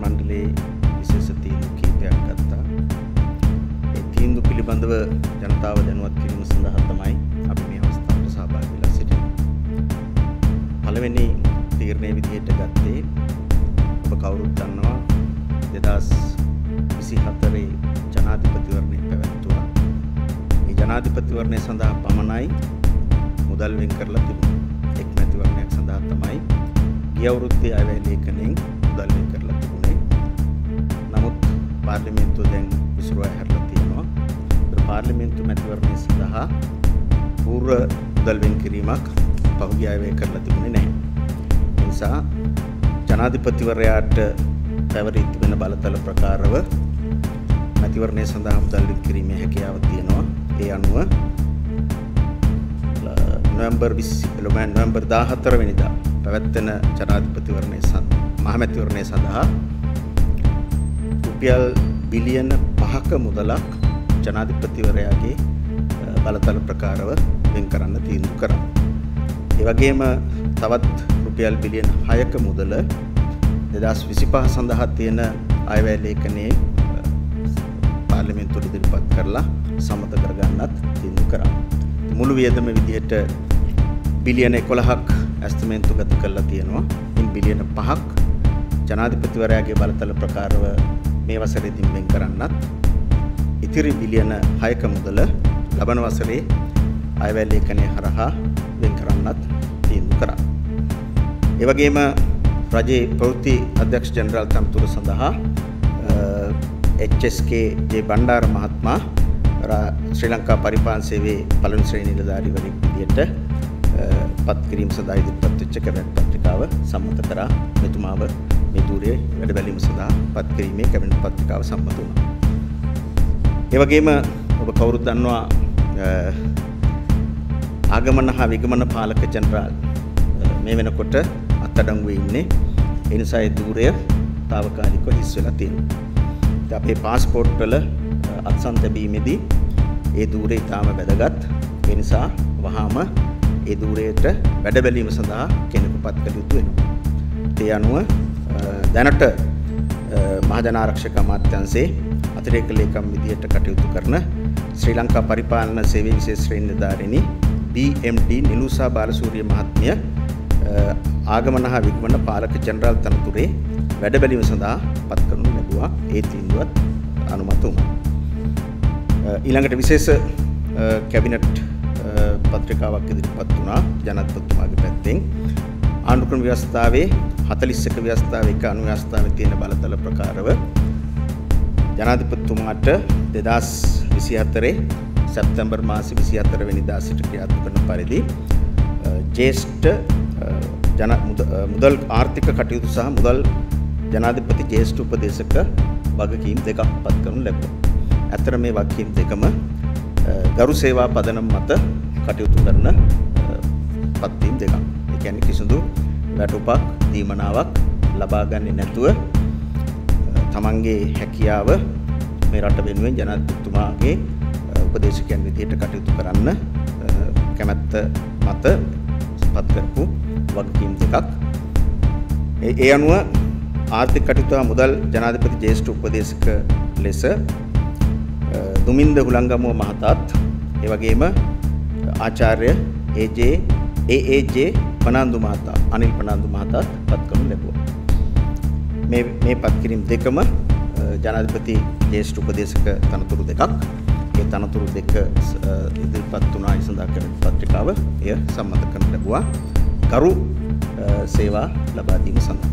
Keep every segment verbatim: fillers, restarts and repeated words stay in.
මණ්ඩලයේ විශේෂ තීන්දුව කීපයක් ගත්තා. ඒ තීන්දුව පිළිබඳව ජනතාව දැනුවත් කිරීම සඳහා තමයි අපි මේ අවස්ථාවට සහභාගී වෙලා සිටින්නේ. පළවෙනි තීරණයේ විදිහට ගත්තේ ඔබ කවුරුත් දන්නවා දෙදාස් විසිහතරේ ජනාධිපතිවරණය පැවැත්වුවා. මේ ජනාධිපතිවරණය සඳහා පමණයි මුදල් වෙන් කරලා තිබුණේ. එක් මැතිවරණයක් සඳහා තමයි ගිය අවුරුද්දේ අයවැය ලේඛනයෙන් මුදල් වෙන් කරලා තිබුණේ. නමුත් පාර්ලිමේන්තුව දැන් විසිරුවා හැරලා තියෙනවා. ඒ පාර්ලිමේන්තු මැතිවරණය සඳහා පූර්ව මුදල් වෙන් කිරීමක් පහුගිය අයවැය කරලා තිබුණේ නැහැ. ඒ නිසා ජනාධිපතිවරයාට පැවරී තිබෙන බලතල ප්‍රකාරව මැතිවරණය සඳහා මුදල් වෙන් කිරීමේ හැකියාව තියෙනවා. ඒ අනුව නොවැම්බර් විසි නොවැම්බර් දාහතර වෙනිදා පැවැත්වෙන ජනාධිපතිවරණය මහ මැතිවරණය සඳහා රුපියල් බිලියන පහක මුදලක් ජනාධිපතිවරයාගේ බලතල ප්‍රකාරව වෙන් කරන්න තීන්දුව කරා. ඒ වගේම තවත් රුපියල් බිලියන හයක මුදල දෙදාස් විසිපහ සඳහා තියෙන අයවැය ලේඛනයේ පාර්ලිමේන්තුවට ඉදිරිපත් කරලා සම්මත කරගන්නත් තීන්දුව කරා. මුළු වියදම විදිහට බිලියන එකොළහක් ඇස්තිමේන්තු ගත කරලා තියෙනවා. ඉන් බිලියන පහක් ජනාධිපතිවරයාගේ බලතල ප්‍රකාරව මේ වසරේදී වෙන් කරන්නත්, ඉතිරි බිලියන හයක මුදල ලබන වසරේ අයවැය ලේඛනය හරහා වෙන් කරන්නත් තීන්දුව කරා. ඒ වගේම රජයේ ප්‍රවෘත්ති අධ්‍යක්ෂ ජෙනරාල් තනතුර සඳහා H S K J Bandara මහත්මයා ශ්‍රී ලංකා පරිපාලන සේවයේ පළමු ශ්‍රේණි නිලධාරීවරයෙක් විදියට පත් කිරීම සඳහා ඉදිරිපත් වෙච්ච කැබිනට් පත්‍රිකාව සම්මත කරා. මෙතුමාව මේ ධූරයේ වැඩ බැලීම සඳහා පත් කිරීමේ කැබිනට් පත්‍රිකාව සම්මත වුණා. ඒ වගේම ඔබ කවුරුත් දන්නවා ආගමන හා විගමන පාලක ජෙනරාල් මේ වෙනකොට අත්අඩංගුවේ ඉන්නේ. ඒ නිසා ඒ ධූරය తాවකාලිකව හිස් වෙලා තියෙනවා. අපේ පාස්පෝර්ට් වල අත්සන් තැබීමේදී ඒ ධූරය ඉතාම වැදගත්. ඒ නිසා වහාම ඒ ධූරයට වැඩ බැලීම සඳහා කෙනෙකු පත් කළ යුතු වෙනවා. ඒ අනුව දැනට මහජන ආරක්ෂක අමාත්‍යාංශයේ අතිරේක ලේකම් විදියට කටයුතු කරන ශ්‍රී ලංකා පරිපාලන සේවයේ විශේෂ ශ්‍රේණි නිලධාරිනි බී එම් ඩී නිලුසා බාලසූරිය මහත්මිය ආගමන හා විගමන පාලක ජෙනරාල් තනතුරේ වැඩ බැලීම සඳහා පත් කරනු ලැබුවා. ඒ තීන්දුවත් අනුමත වුණා. ඊළඟට විශේෂ කැබිනට් පත්‍රිකාවක් ඉදිරිපත් වුණා ජනාධිපතිතුමාගේ පැත්තෙන්. ආණ්ඩුක්‍රම ව්‍යවස්ථාවේ හතළිස් එක ව්‍යවස්ථාවේ එක අනු ව්‍යවස්ථාවේ තියෙන බලතල ප්‍රකාරව ජනාධිපතිතුමාට දෙදාස් විසිහතරේ සැප්තැම්බර් මාසේ විසිහතර වෙනිදා සිට ක්‍රියාත්මක කරන පරිදි ජ්‍යෙෂ්ඨ ජන මුදල් ආර්ථික කටයුතු සහ මුදල් ජනාධිපති ජ්‍යෙෂ්ඨ උපදේශක වගකීම් දෙකක් පත් කරනු ලැබුවා. ඇත්තට මේ වගකීම් දෙකම ගරු සේවා පදනම මත කටයුතු කරන පත්වීම් දෙකක්. ඒ කියන්නේ කිසිදු වැටුපක් දීමනාවක් ලබා ගන්නේ නැතුව තමන්ගේ හැකියාව මේ රට වෙනුවෙන් ජනාධිපතිතුමාගේ උපදේශකයන් විදිහට කටයුතු කරන්න කැමැත්ත මත පත් කරපු වගකීම් දෙකක්. ඒ ඒ අනුව ආර්ථික කටයුතු මුදල් ජනාධිපති ජ්‍යෙෂ්ඨ උපදේශක ලෙස දුමින්ද හුලංගමුව මහතාත් ඒ වගේම ආචාර්ය ඒ ජේ ඒ ඒ ජේ පනාන්දු මහතා අනිල් පනාන්දු මහතාත් පත් කරනු ලැබුවා. මේ මේ පත් කිරීම දෙකම ජනාධිපති ජ්‍යෙෂ්ඨ උපදේශක තනතුරු දෙකක්. ඒ තනතුරු දෙක ඉදිරිපත් වුණා ඒ සඳහා කරන පත්‍රිකාව එය සම්මත කරනු ලැබුවා. කරු සේවා ලබා දීම සඳහා.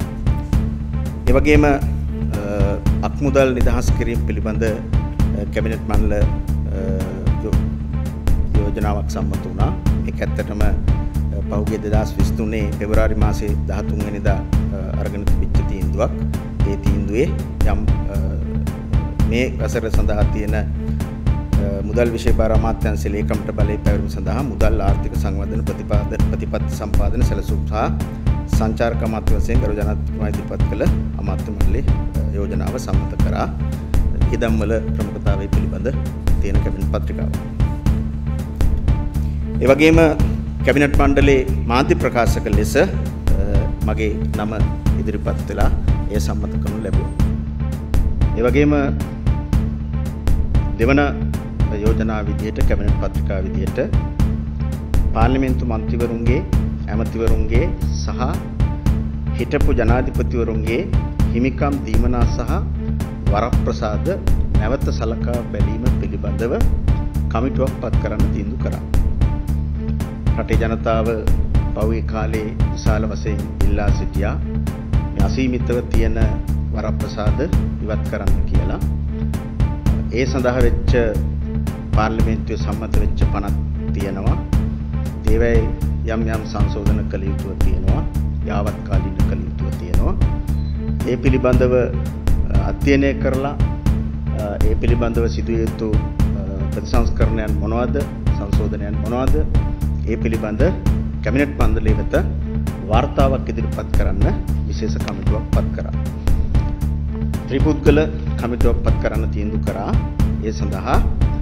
ඒ වගේම අක්මුදල් නිදහස් කිරීම පිළිබඳ කැබිනට් මණ්ඩල යෝජනාවක් සම්මත වුණා. ඒක ඇත්තටම පහුගිය දෙදාස් විසිතුනේ පෙබරවාරි මාසේ දහතුන් වෙනිදා අරගෙන තිබිච්ච තීන්දුවක්. ඒ තීන්දුවේ යම් මේ වසර සඳහා තියෙන මුදල් විෂය භාර අමාත්‍යාංශ ලේකම්ට බලය පැවරීම සඳහා මුදල් ආර්ථික සංවර්ධන ප්‍රතිපාදන ප්‍රතිපත්ති සම්පාදන සැලසුම් සහ සංචාරක අමාත්‍ය වශයෙන් ගරු ජනාධිපතිතුමා ඉදිරිපත් කළ අමාත්‍ය මණ්ඩලයේ යෝජනාව සම්මත කරා. ඉදම් වල ප්‍රමුඛතාවය පිළිබඳ තියෙන කැබිනට් පත්‍රිකාව. ඒ වගේම කැබිනට් මණ්ඩලයේ මාධ්‍ය ප්‍රකාශක ලෙස මගේ නම ඉදිරිපත් වෙලා එය සම්මත කරනු ලැබුවා. ඒ වගේම දෙවන යෝජනා විදියට කැබිනට් පත්‍රිකා විදියට පාර්ලිමේන්තු මන්ත්‍රීවරුන්ගේ ඇමතිවරුන්ගේ සහ හිටපු ජනාධිපතිවරුන්ගේ හිමිකම් දීමනා සහ වරප්‍රසාද නැවත සලකා බැලීම පිළිබඳව කමිටුවක් පත් කරන්න තීන්දුව කරා. රටේ ජනතාව පහුගිය කාලේ විශාල වශයෙන් ඉල්ලා සිටියා මේ අසීමිතව තියෙන වරප්‍රසාද ඉවත් කරන්න කියලා. ඒ සඳහා වෙච්ච පාර්ලිමේන්තුවේ සම්මත වෙච්ච පනත් තියෙනවා. ඒවැයි යම් යම් සංශෝධන කළ යුතුව තියෙනවා. යාවත් කාලීන කළ යුතුව තියෙනවා. ඒ පිළිබඳව අධ්‍යයනය කරලා ඒ පිළිබඳව සිදුවිය යුතු ප්‍රතිසංස්කරණයන් මොනවද, සංශෝධනයන් මොනවද, ඒ පිළිබඳ කැබිනට් මණ්ඩලය වෙත වාර්තාවක් ඉදිරිපත් කරන්න විශේෂ කමිටුවක් පත් කරා. ත්‍රිපුද්ගල කමිටුවක් පත් කරන්න තීන්දුව කරා. ඒ සඳහා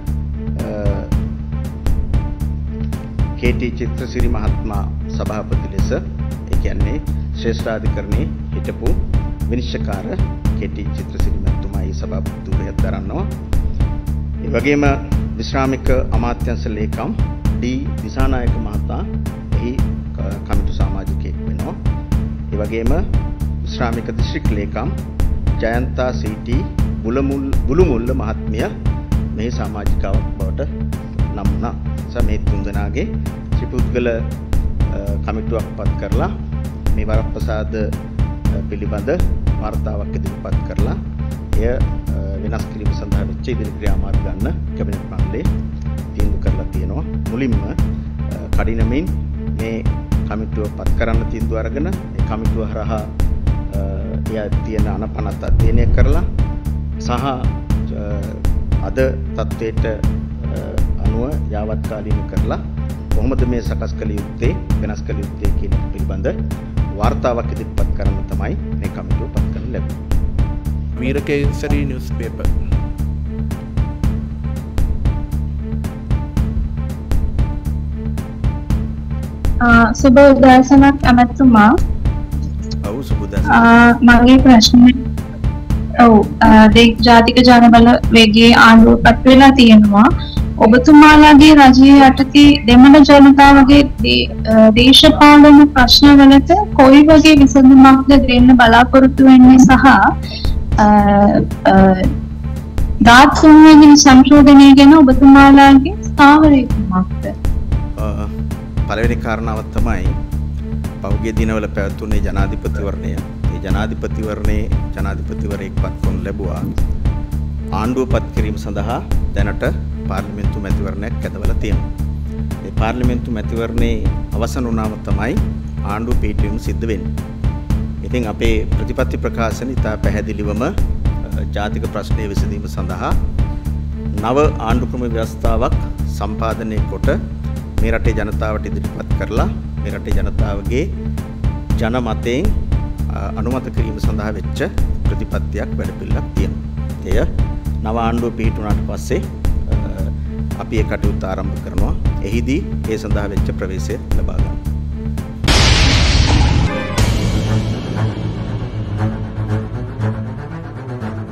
කේ.ටී. චිත්‍රසිරි මහත්මයා සභාපති ලෙස, ඒ කියන්නේ ශ්‍රේෂ්ඨාධිකරණයේ හිටපු විනිශ්චයකාර කේ.ටී. චිත්‍රසිරි මහත්මයා ඒ සභාපති ධුරය දරනවා. ඒ වගේම විශ්‍රාමික අමාත්‍යාංශ ලේකම් ඩී දිසානායක මහතා එහි කමිටු සමාජිකයෙක් වෙනවා. ඒ වගේම විශ්‍රාමික දිස්ත්‍රික් ලේකම් ජයන්තා සීටි බුලුමුල්ල මහත්මිය මේ සමාජිකාවක් බවට නම් වුණා. මේ තුන් දෙනාගේ ත්‍රිපුද්ගල කමිටුවක් පත් කරලා මේ වරප්‍රසාද පිළිබඳ වාර්තාවක් ඉදිරිපත් කරලා එය වෙනස් කිරීම සඳහා වෙච්ච ඉදිරි ක්‍රියාමාර්ග ගන්න කැබිනට් මණ්ඩලයේ තීන්දුව කරලා තියෙනවා. මුලින්ම කඩිනමින් මේ කමිටුව පත් කරන්න තීන්දුව අරගෙන මේ කමිටුව හරහා එය තියෙන අනපනත් අධ්‍යයනය කරලා සහ අද තත්ත්වයට අනුව යාවත් කාලීන කරලා කොහොමද මේ සකස් කළ යුත්තේ, වෙනස් කළ යුත්තේ කියන පිළිබඳ වාර්තාවක් ඉදිරිපත් කරන්න තමයි මේ කමිටුව පත් කරන්න ලැබුණේ. Reconsideration newspaper. Uh, සුබ උදෑසනක් ඇමතුමා. ඔව් සුබ උදෑසන. මගේ ප්‍රශ්නේ ඔව් දෙක් ජාතික ජනබල වේගයේ ආණ්ඩුව පත් වෙලා තියෙනවා. ඔබතුමාලාගේ රජයේ යටතේ දෙමළ ජනතාවගේ දේශපාලන ප්‍රශ්නවලට කොයි වගේ විසඳුමක්ද දෙන්න බලාපොරොත්තු වෙන්නේ සහ දාත් තුන්වෙනි සංශෝධනය ගැන ඔබතුමාලාගේ ස්ථාවරය කුමක්ද? පළවෙනි කාරණාව තමයි පහුගිය දිනවල පැවතුනේ ජනාධිපතිවරණය. ඒ ජනාධිපතිවරණයේ ජනාධිපතිවරයෙක් පත් කරනු ලැබුවා. ආණ්ඩුව පත් කිරීම සඳහා දැනට පාර්ලිමේන්තු මැතිවරණයක් ඇදවලා තියෙනවා. ඒ පාර්ලිමේන්තු මැතිවරණේ අවසන් වුණාම තමයි ආණ්ඩුව පිහිටවීම සිද්ධ වෙන්නේ. ඉතින් අපේ ප්‍රතිපත්ති ප්‍රකාශන ඉතා පැහැදිලිවම ජාතික ප්‍රශ්නය විසඳීම සඳහා නව ආණ්ඩු ක්‍රම ව්‍යවස්ථාවක් සම්පාදනය කොට මේ රටේ ජනතාවට ඉදිරිපත් කරලා මේ රටේ ජනතාවගේ ජනමතයෙන් අනුමත කිරීම සඳහා වෙච්ච ප්‍රතිපත්තියක් වැඩපිළිවෙලක් තියෙනවා. එය නව ආණ්ඩුව පිහිටුණාට පස්සේ අපි ඒ කටයුත්ත ආරම්භ කරනවා. එහිදී ඒ සඳහා වෙච්ච ප්‍රවේශය ලබා ගන්න.